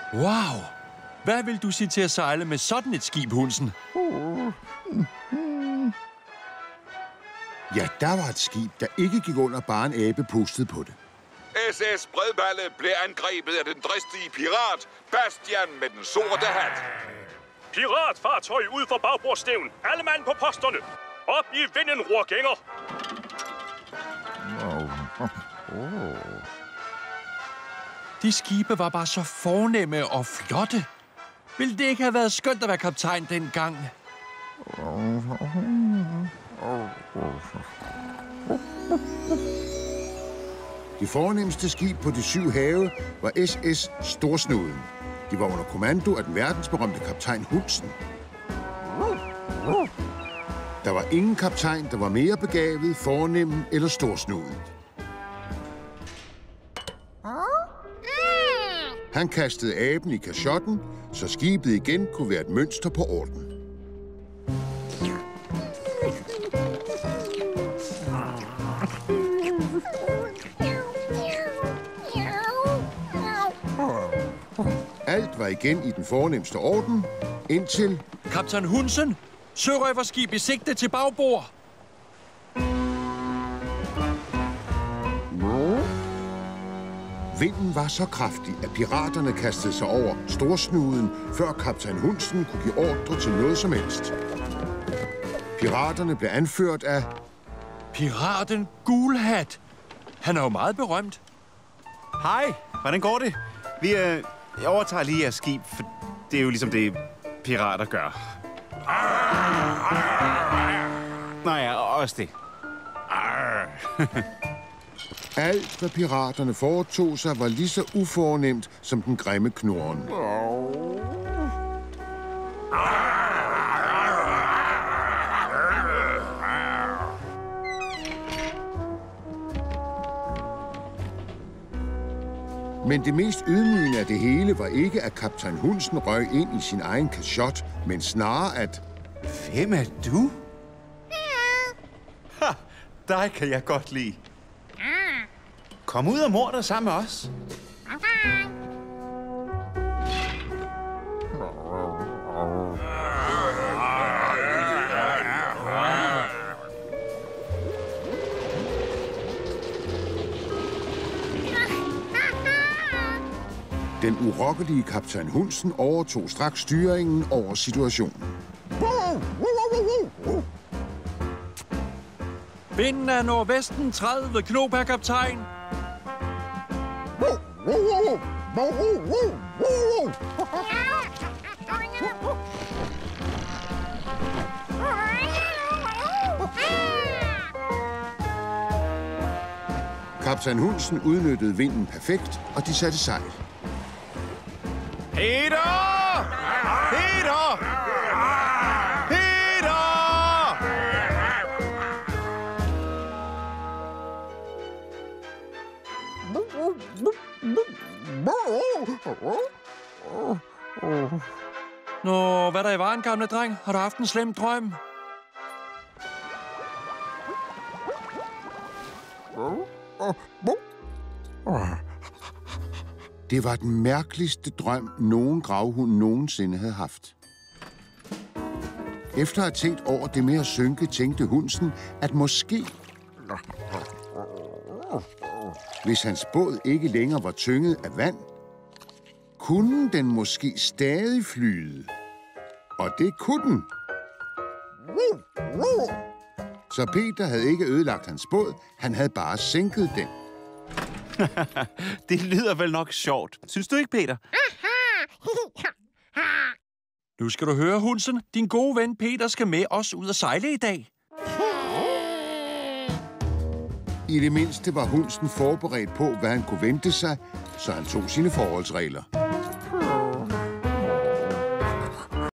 Wow! Hvad vil du sige til at sejle med sådan et skib, Hundsen? Ja, der var et skib, der ikke gik under, bare en abe pustede på det. SS Bredballe blev angrebet af den dristige pirat, Bastian med den sorte hat. Piratfartøj ud for bagbordstævn. Alle mand på posterne. Op i vinden, rorgænger. De skibe var bare så fornemme og flotte. Ville det ikke have været skønt at være kaptajn dengang? De fornemmeste skib på de 7 have var SS Storsnuden. De var under kommando af den verdensberømte kaptajn Hundsen. Der var ingen kaptajn, der var mere begavet, fornem eller storsnuden. Han kastede aben i kashotten, så skibet igen kunne være et mønster på orden. Alt var igen i den fornemste orden, indtil... Kaptajn Hundsen, sørøverskib i sigte til bagbord. Vinden var så kraftig, at piraterne kastede sig over Storsnuden, før kaptajn Hundsen kunne give ordre til noget som helst. Piraterne blev anført af... Piraten Gulhat. Han er jo meget berømt. Hej, hvordan går det? Vi overtager lige jeres skib, for det er jo ligesom det, pirater gør. Nå ja, også det. Alt, hvad piraterne foretog sig, var lige så ufornemt som den grimme knurren. Men det mest ydmygende af det hele var ikke, at kaptajn Hundsen røg ind i sin egen kashot, men snarere at... Hvem er du? Ha, dig kan jeg godt lide. Kom ud og mord dig sammen med os. Den urokkelige kaptajn Hundsen overtog straks styringen over situationen. Vinden er nordvesten 30 knop, herr kaptajn. Kaptajn Hundsen udnyttede vinden perfekt, og de satte sejl. Peter! Peter! Peter! Nå, hvad der i vejen, gamle dreng? Har du haft en slem drøm? Det var den mærkeligste drøm, nogen gravhund nogensinde havde haft. Efter at have tænkt over det med at synke, tænkte Hundsen, at måske... Hvis hans båd ikke længere var tynget af vand, kunne den måske stadig flyde. Og det kunne den. Så Peter havde ikke ødelagt hans båd, han havde bare sænket den. Det lyder vel nok sjovt. Synes du ikke, Peter? Nu skal du høre, Hundsen. Din gode ven Peter skal med os ud at sejle i dag. I det mindste var Hundsen forberedt på, hvad han kunne vente sig, så han tog sine forholdsregler.